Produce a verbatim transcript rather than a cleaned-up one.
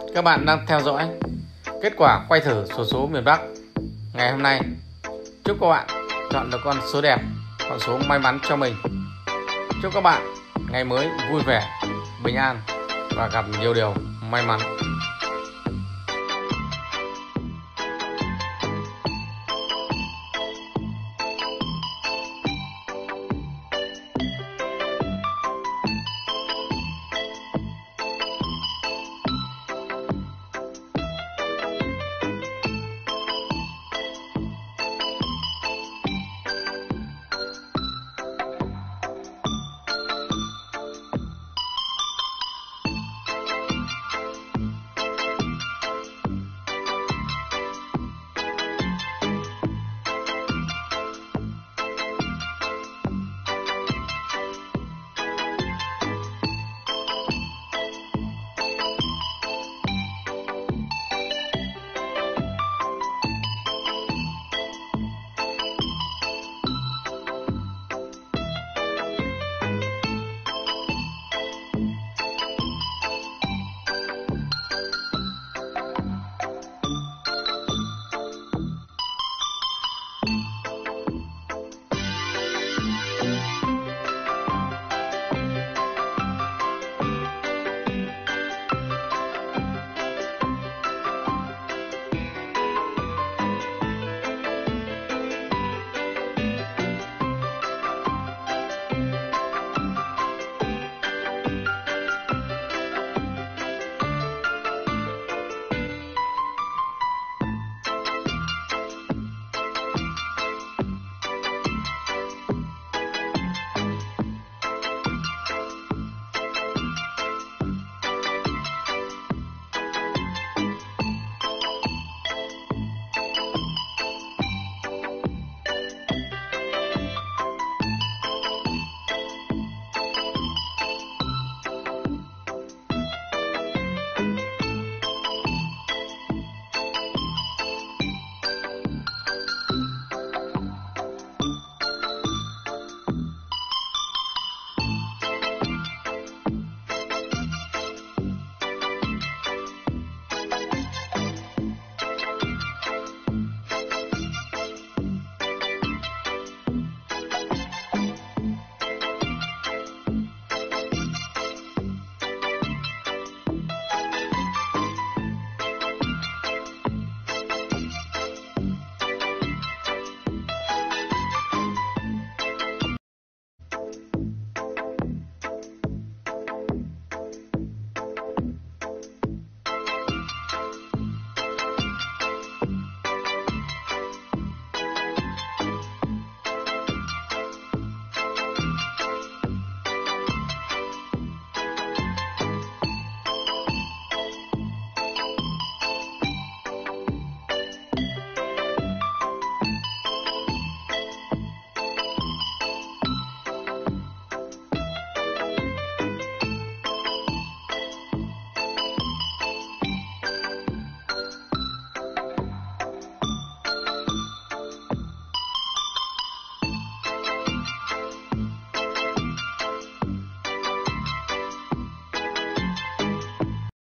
Các bạn đang theo dõi kết quả quay thử xổ số miền Bắc ngày hôm nay. Chúc các bạn chọn được con số đẹp, con số may mắn cho mình. Chúc các bạn ngày mới vui vẻ, bình an và gặp nhiều điều may mắn.